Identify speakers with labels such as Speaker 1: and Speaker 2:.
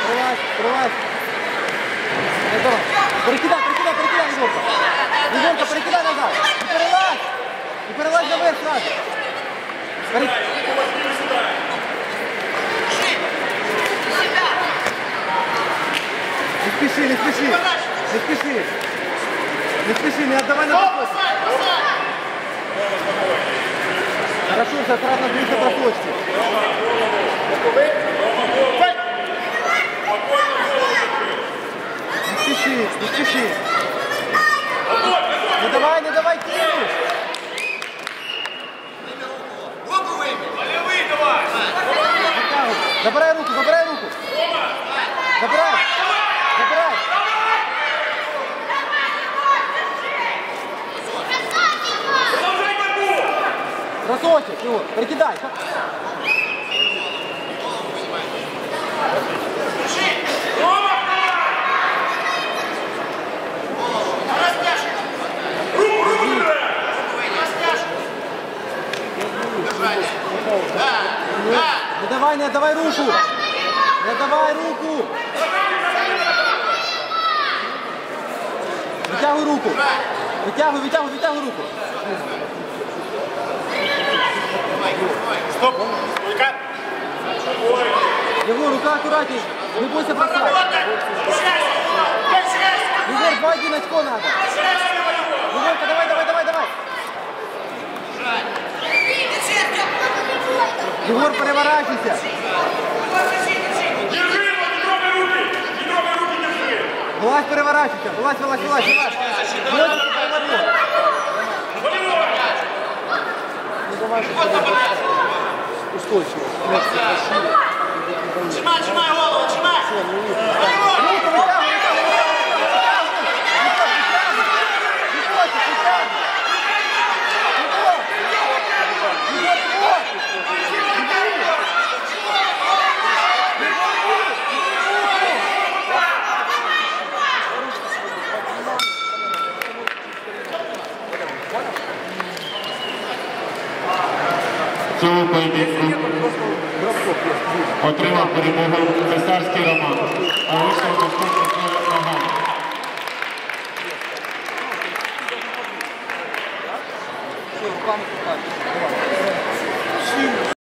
Speaker 1: Прорвать. Перекидай, Егорка. Егорка, перекидай назад. И перелазь наверх сразу. Не спеши, не отдавай на просочки. Хорошо, все, аккуратно двигайся просочки. Не спеши. Не давай, кинуть. Забирай руку. Забирай. Бросочек, его, перекидай. Не отдавай руку. Вытягивай руку. Вытягивай руку.
Speaker 2: Стоп! Рука!
Speaker 1: Егор, рука аккуратней. Не бойся бросать. Егор, 2-1 очко надо. Егорка, давай. Егор, переворачивайся.
Speaker 2: Держи его, не трогай руки, держи.
Speaker 1: Вылазь, переворачивайся. Вылазь. Устойчиво.
Speaker 2: Сжимай голову, сжимай!
Speaker 3: Цього поєдинку отримав перемогу Цесарський Роман.